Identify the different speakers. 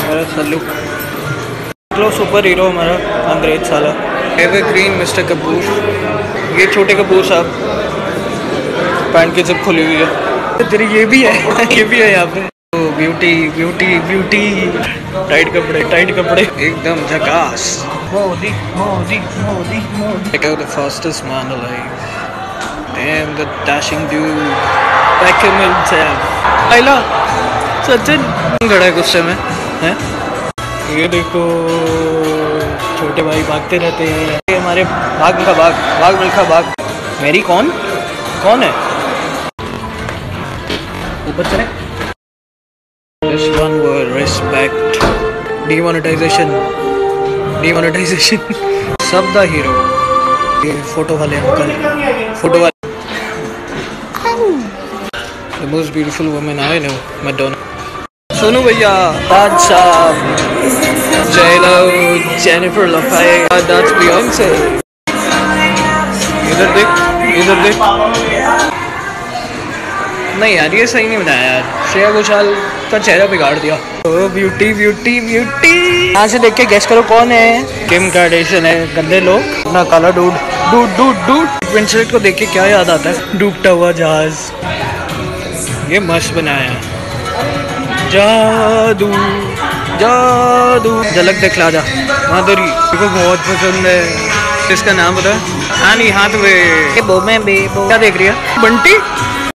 Speaker 1: मेरा सल्लू लो super hero हमारा अंग्रेज साला एवरग्रीन मिस्टर कपूर। ये छोटे कपूर साहब पैंट की जिप खुली हुई है। तेरी ये भी है ये भी है यहाँ पे। ब्यूटी ब्यूटी ब्यूटी टाइट कपड़े एकदम झकास। Modi Modi Modi Modi. Check out the fastest man alive. Damn the dashing dude. Beckham himself. आइला सचिन खड़ा है गुस्से में हैं। ये देखो छोटे भाई भागते रहते हैं। ये हमारे भाग मिल्खा भाग मिल्खा भाग। मेरी कौन है ऊपर चले। This one word respect. Demonetization सब द हीरो। ये फोटो वाले अंकल फोटो वाले The most beautiful woman I know, Madonna. Sonu भैया, ताज साहब, जेलो, जेनिफर लफाए, that's Beyonce. इधर देख। नहीं यार ये सही नहीं बनाया यार। श्रेया घोषाल का चेहरा बिगाड़ दिया। ओ ब्यूटी ब्यूटी ब्यूटी। यहाँ से देख के गेस करो कौन है। किम कार्डेशियन है। गंदे लोग ना काला डूड। विंसलेट को देख के क्या याद आता है? डूबता हुआ जहाज। ये मस्त बनाया है। जादू झलक दिखला जा माधुरी को बहुत पसंद है। इसका नाम पता है? हाँ नहीं हाथ वे क्या देख रही है? बंटी